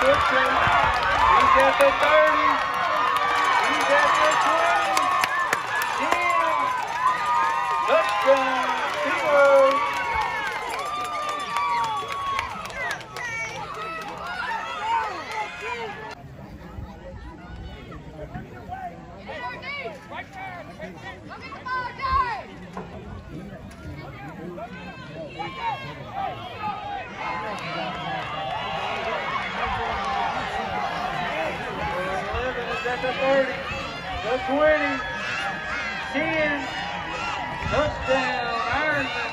pushing. He's at the 30. He's at the 20. 10. Touchdown. Steelers. At the 30, the 20, 10, touchdown, Ironman.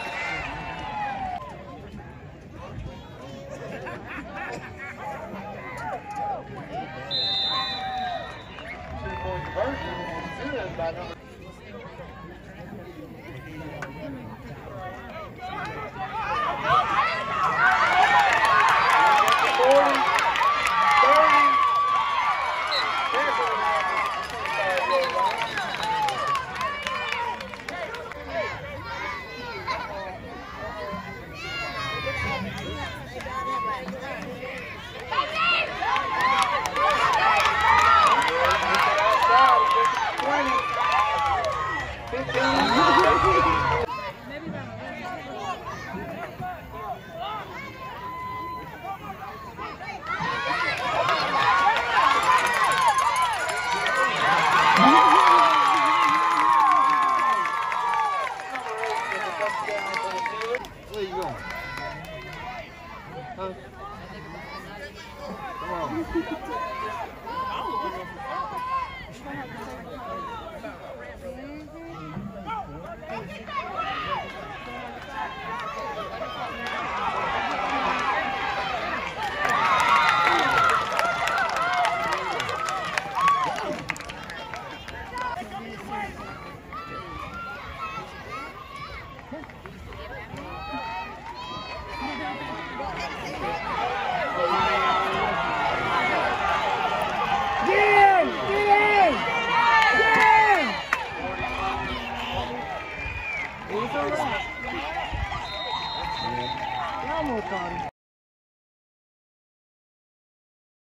Two-point conversion, good by number 40, 30. Where you going? Huh? Come on.